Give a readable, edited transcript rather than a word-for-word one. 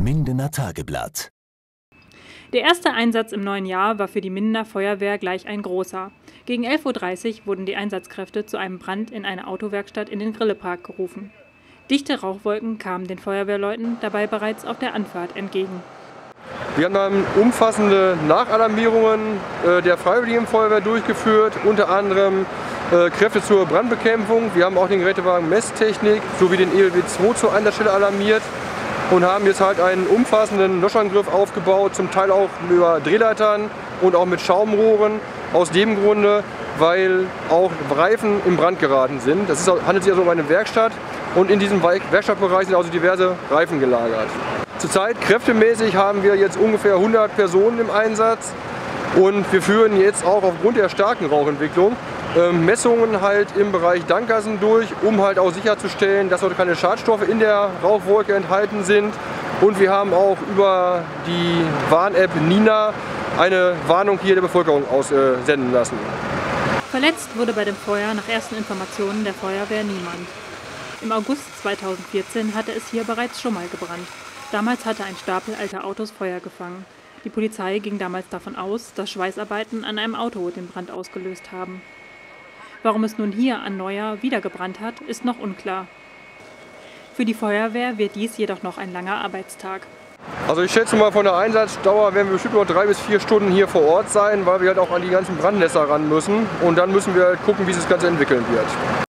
Mindener Tageblatt. Der erste Einsatz im neuen Jahr war für die Mindener Feuerwehr gleich ein großer. Gegen 11:30 Uhr wurden die Einsatzkräfte zu einem Brand in einer Autowerkstatt in den Grillepark gerufen. Dichte Rauchwolken kamen den Feuerwehrleuten dabei bereits auf der Anfahrt entgegen. Wir haben dann umfassende Nachalarmierungen der Freiwilligen Feuerwehr durchgeführt, unter anderem Kräfte zur Brandbekämpfung. Wir haben auch den Gerätewagen Messtechnik sowie den ELW 2 zur Einsatzstelle alarmiert und haben jetzt halt einen umfassenden Löschangriff aufgebaut, zum Teil auch über Drehleitern und auch mit Schaumrohren. Aus dem Grunde, weil auch Reifen in Brand geraten sind. Es handelt sich also um eine Werkstatt und in diesem Werkstattbereich sind also diverse Reifen gelagert. Zurzeit kräftemäßig haben wir jetzt ungefähr 100 Personen im Einsatz und wir führen jetzt auch aufgrund der starken Rauchentwicklung Messungen halt im Bereich Dampfgasen durch, um halt auch sicherzustellen, dass dort keine Schadstoffe in der Rauchwolke enthalten sind. Und wir haben auch über die Warn-App Nina eine Warnung hier der Bevölkerung aussenden lassen. Verletzt wurde bei dem Feuer nach ersten Informationen der Feuerwehr niemand. Im August 2014 hatte es hier bereits schon mal gebrannt. Damals hatte ein Stapel alter Autos Feuer gefangen. Die Polizei ging damals davon aus, dass Schweißarbeiten an einem Auto den Brand ausgelöst haben. Warum es nun hier an Neujahr wieder gebrannt hat, ist noch unklar. Für die Feuerwehr wird dies jedoch noch ein langer Arbeitstag. Also ich schätze mal, von der Einsatzdauer werden wir bestimmt noch 3 bis 4 Stunden hier vor Ort sein, weil wir halt auch an die ganzen Brandnester ran müssen. Und dann müssen wir halt gucken, wie sich das Ganze entwickeln wird.